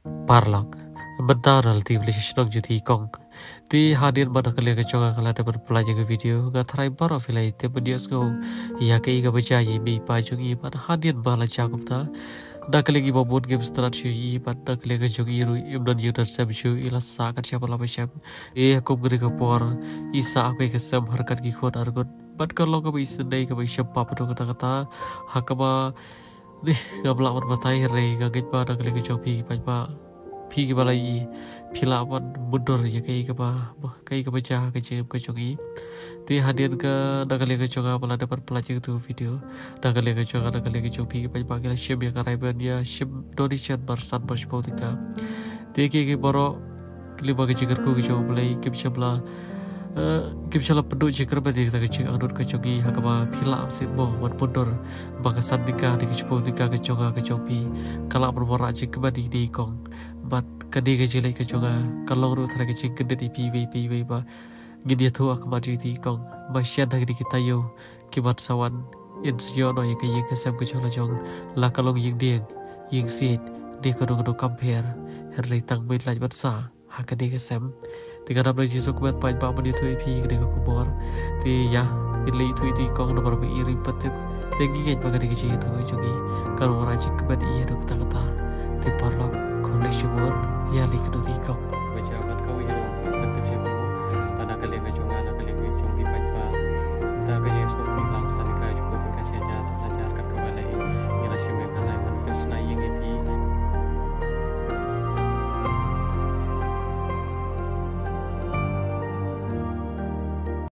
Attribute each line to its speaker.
Speaker 1: Parlok bentar relatively senang jadi kong di hadir pada kali kecoga kalau dapat pelajari video gak try baru filai tiap dia sko ya ke iga baca ye bi pajung i pada hadir bala cakup ta dah kali lagi babut game start syu i pada kali kejog iru ibdan yudan sam syu ila sakat siapa lama siap aku gede kapor isa aku kesam harkat ki khot argot bat kalau ka bi sedai ka bi siapa pada kata-kata hakaba deh gabla berbatai re gagit pada kali kejog pi pa pi ke balai pila wan mundur ya kai ke baca ke jongi ti hadir ke dah kali ke jonga pala dapat pelajari tu video dah kali ke jonga dah kali ke jopi ke panggil shim ya karaiban ya shim donation barsan berspotika ti ke boro kelima ke jigar ku ke jong mulai ke bisabla penduk jigar badi kita ke anut ke jongi hakama pila simo wan mundur bakasan nikah di ke spotika ke jonga ke jopi kala berbora jigar badi di kong bat kadi ke jelek ke jonga kalau ru thara ke jing gede di pv ba gidi tu ak ma di kong masyan hang di kita yo kibat sawan in sio no ye ke yeng ke sam ke chola jong la kalong yeng dieng yeng sit di kono compare herlei tang mai lai bat sa ha kadi ke sam tiga dam lagi sok bat pai ba mani tu pi ke ko bor ti ya ilei tu ti kong no bar bi iri patip tengi ke ba kadi ke ji tu jongi kalau rajik ke badi ye do kata-kata ti parlok Kolej Jumur, ya lihat di kau.